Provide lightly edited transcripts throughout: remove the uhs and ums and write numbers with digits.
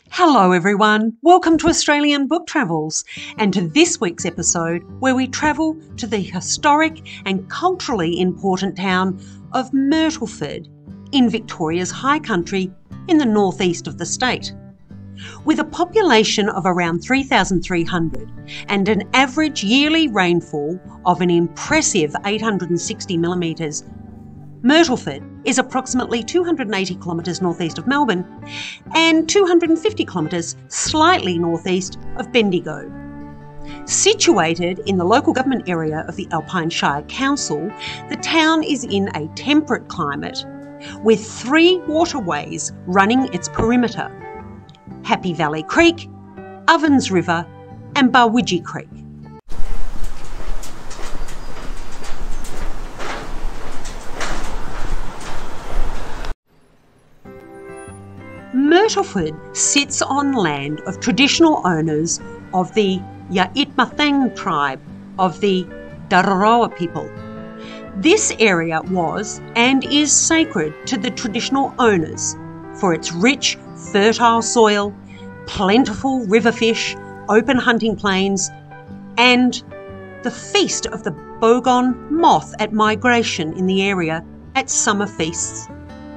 Hello everyone, welcome to Australian Book Travels and to this week's episode where we travel to the historic and culturally important town of Myrtleford in Victoria's High Country in the northeast of the state. With a population of around 3,300 and an average yearly rainfall of an impressive 860 millimetres, Myrtleford is approximately 280 kilometres northeast of Melbourne and 250 kilometres slightly northeast of Bendigo. Situated in the local government area of the Alpine Shire Council, the town is in a temperate climate with 3 waterways running its perimeter: Happy Valley Creek, Ovens River and Barwidgee Creek. Myrtleford sits on land of traditional owners of the Ya'itmathang tribe of the Dararoa people. This area was and is sacred to the traditional owners for its rich, fertile soil, plentiful river fish, open hunting plains, and the feast of the bogong moth at migration in the area at summer feasts.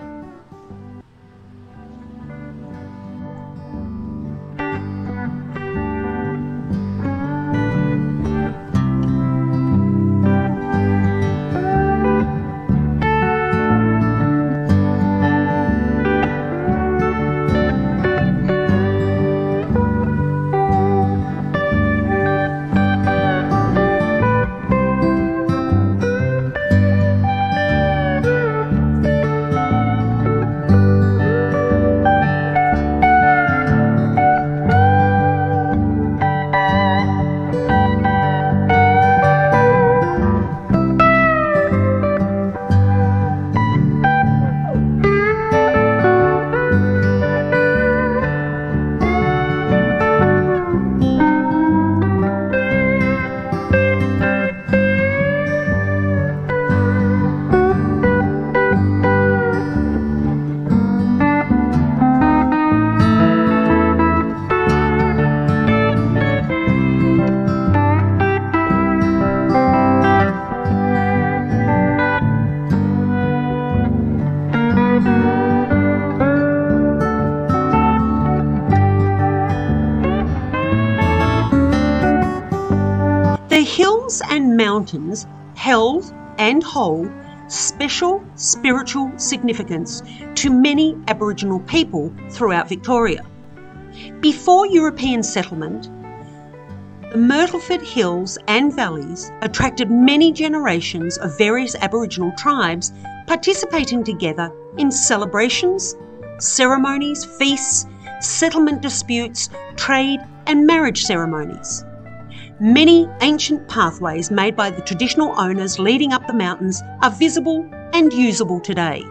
The hills and mountains held and hold special spiritual significance to many Aboriginal people throughout Victoria. Before European settlement, the Myrtleford hills and valleys attracted many generations of various Aboriginal tribes participating together in celebrations, ceremonies, feasts, settlement disputes, trade and marriage ceremonies. Many ancient pathways made by the traditional owners leading up the mountains are visible and usable today.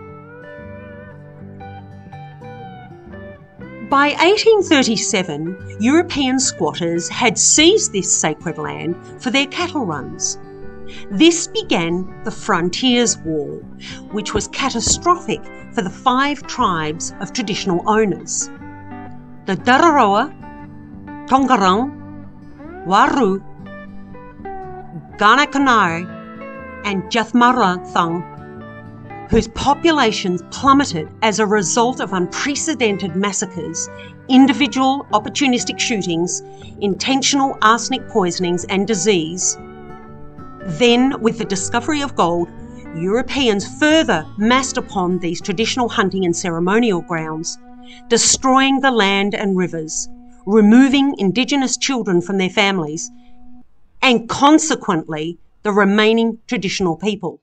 By 1837, European squatters had seized this sacred land for their cattle runs. This began the Frontiers War, which was catastrophic for the 5 tribes of traditional owners: the Dararoa, Tongarang, Waru, Ganakanai and Jathmarathang, whose populations plummeted as a result of unprecedented massacres, individual opportunistic shootings, intentional arsenic poisonings and disease. Then, with the discovery of gold, Europeans further massed upon these traditional hunting and ceremonial grounds, destroying the land and rivers, removing Indigenous children from their families, and consequently the remaining traditional people.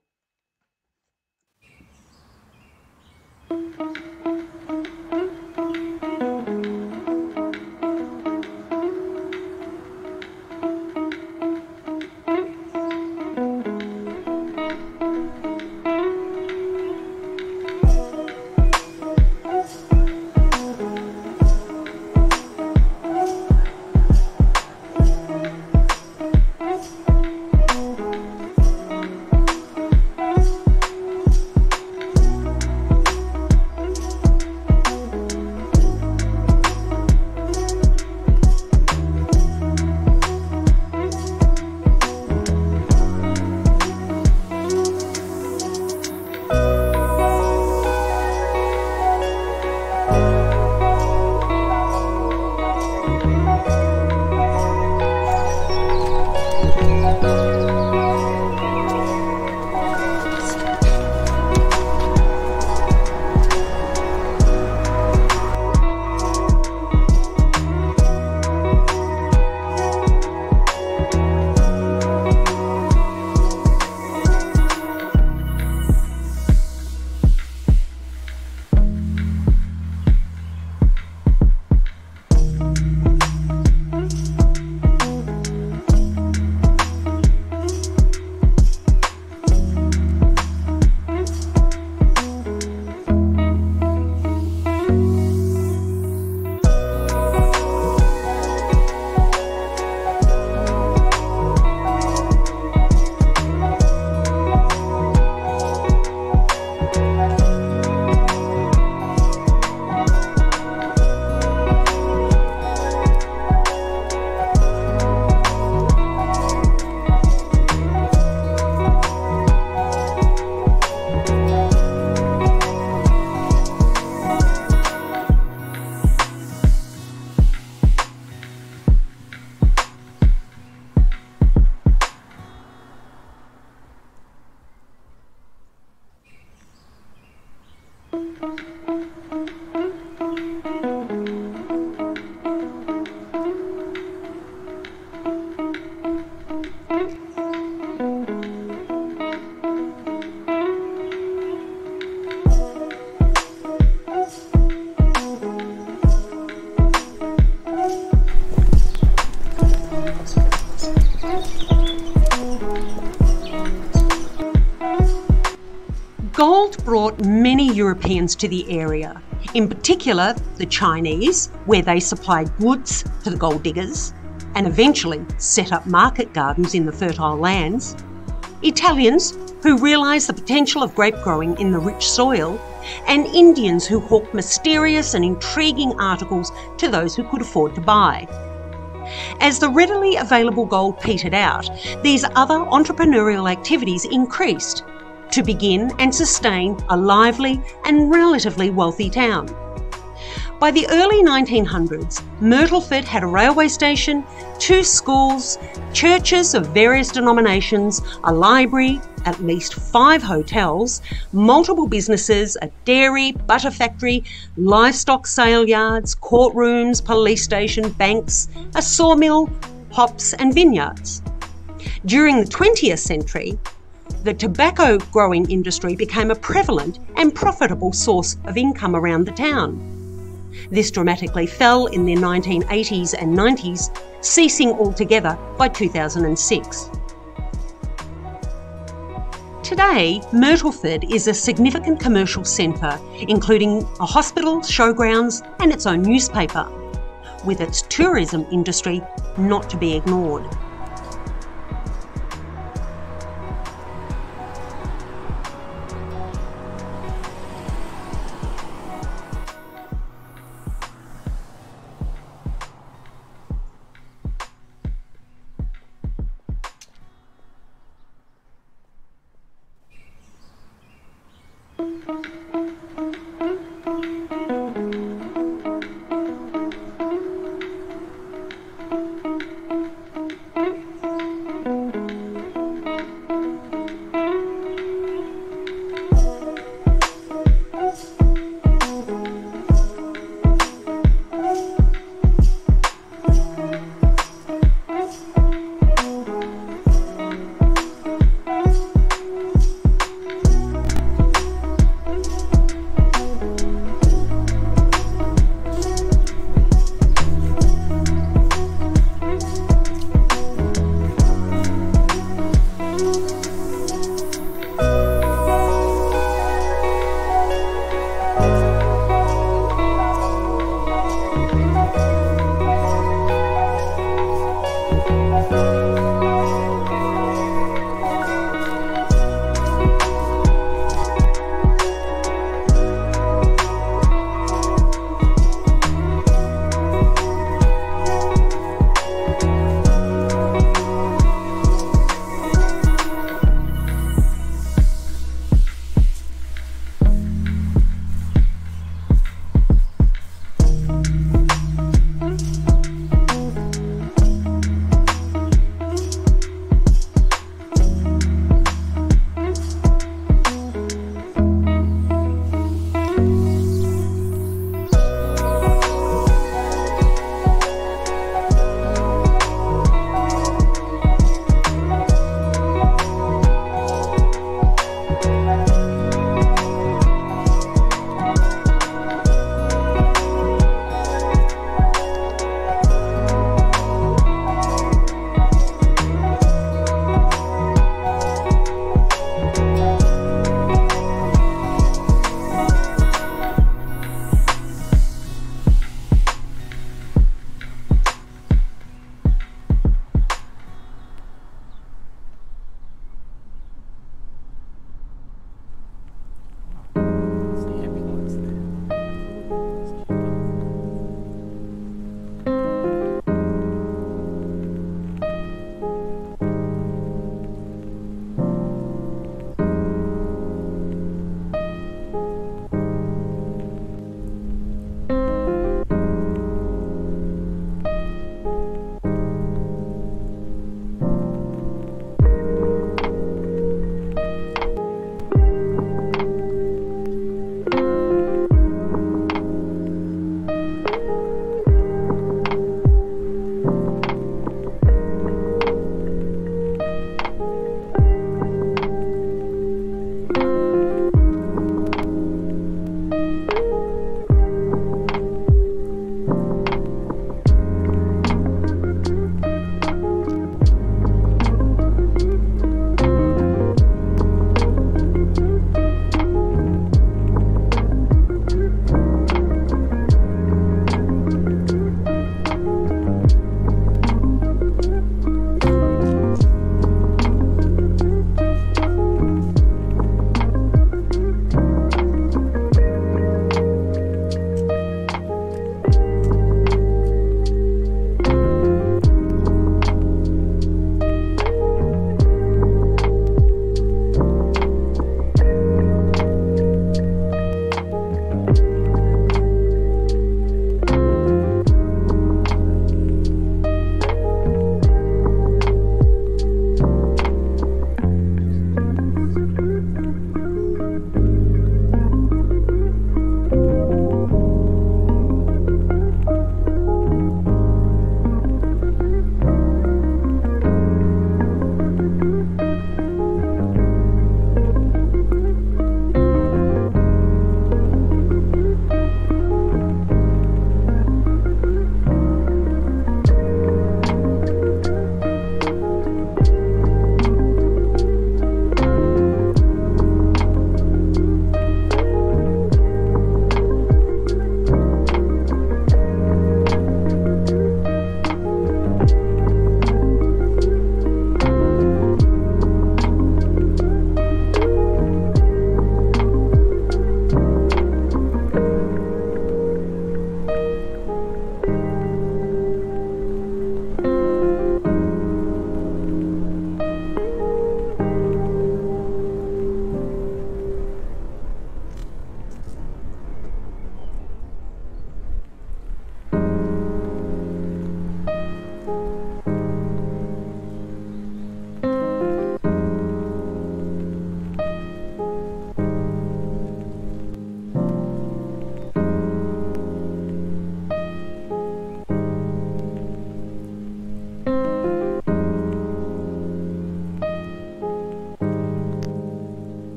Europeans to the area, in particular the Chinese, where they supplied goods to the gold diggers and eventually set up market gardens in the fertile lands, Italians, who realised the potential of grape growing in the rich soil, and Indians who hawked mysterious and intriguing articles to those who could afford to buy. As the readily available gold petered out, these other entrepreneurial activities increased to begin and sustain a lively and relatively wealthy town. By the early 1900s, Myrtleford had a railway station, 2 schools, churches of various denominations, a library, at least 5 hotels, multiple businesses, a dairy, butter factory, livestock sale yards, courtrooms, police station, banks, a sawmill, hops and vineyards. During the 20th century, the tobacco growing industry became a prevalent and profitable source of income around the town. This dramatically fell in the 1980s and 90s, ceasing altogether by 2006. Today, Myrtleford is a significant commercial centre, including a hospital, showgrounds and its own newspaper, with its tourism industry not to be ignored.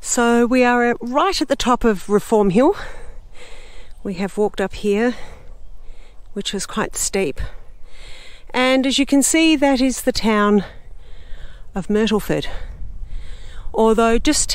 So we are right at the top of Reform Hill. We have walked up here, which was quite steep. And as you can see, that is the town of Myrtleford. Although just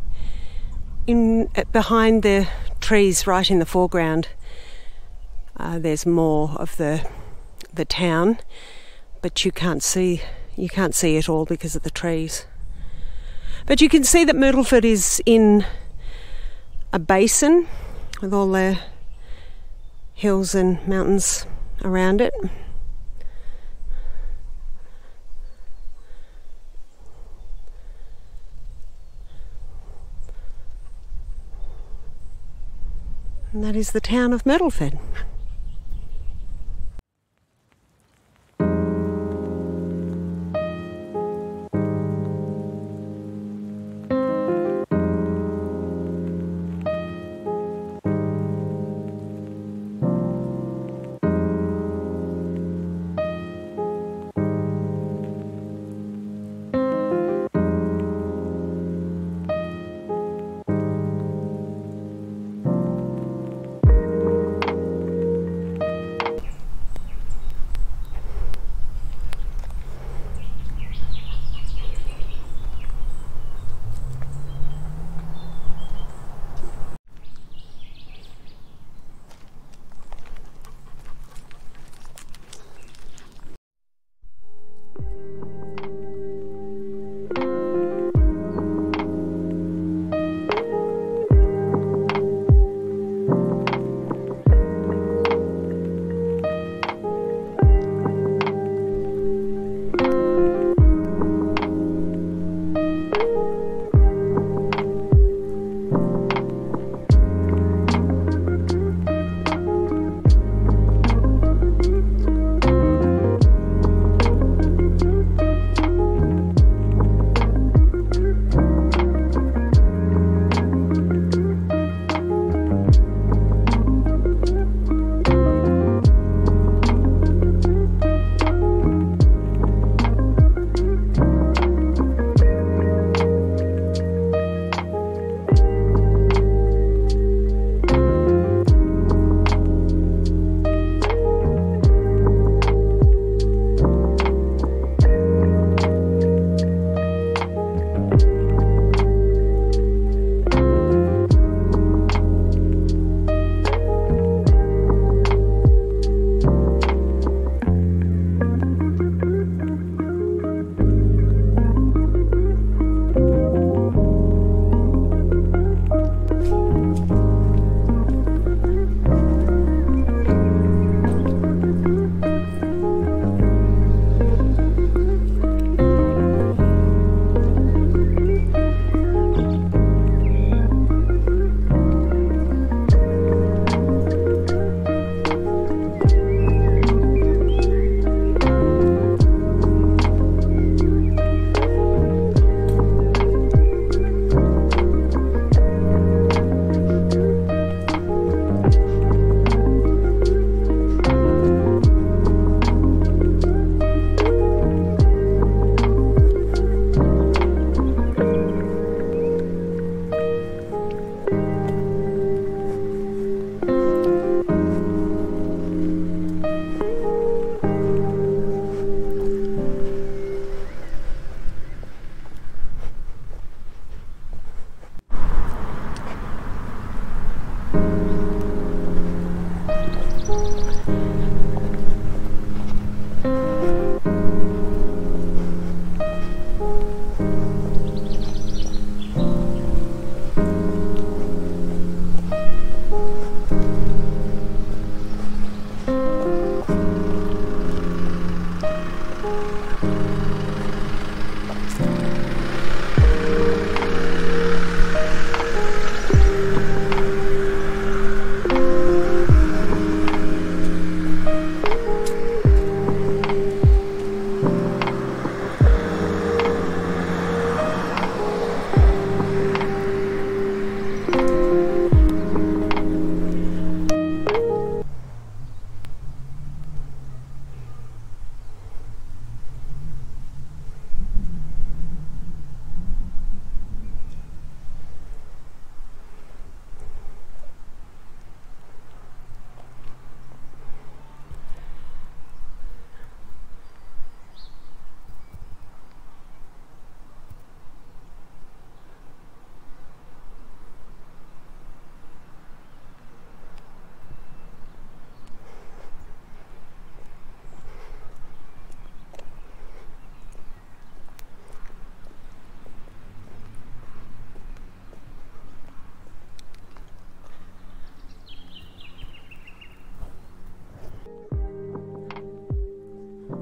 behind the trees right in the foreground, there's more of the town, but you can't see it all because of the trees. But you can see that Myrtleford is in a basin with all the hills and mountains around it. And that is the town of Myrtleford.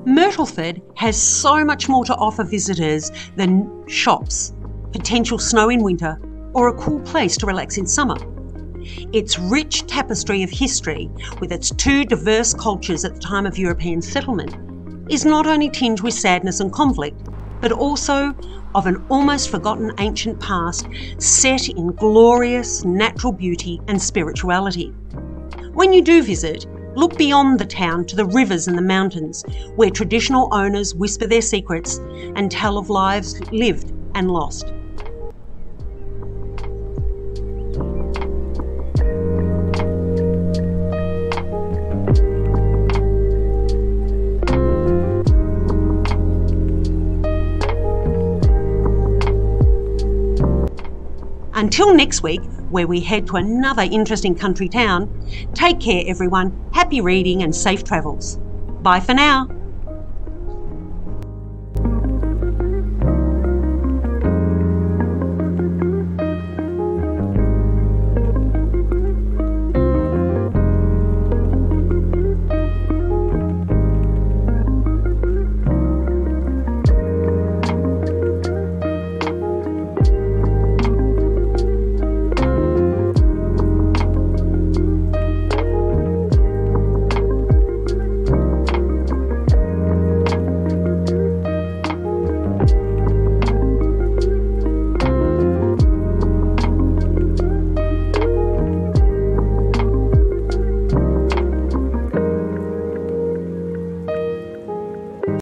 Myrtleford has so much more to offer visitors than shops, potential snow in winter, or a cool place to relax in summer. Its rich tapestry of history, with its two diverse cultures at the time of European settlement, is not only tinged with sadness and conflict, but also of an almost forgotten ancient past set in glorious natural beauty and spirituality. When you do visit, look beyond the town to the rivers and the mountains, where traditional owners whisper their secrets and tell of lives lived and lost. Until next week, where we head to another interesting country town, take care everyone, happy reading and safe travels. Bye for now.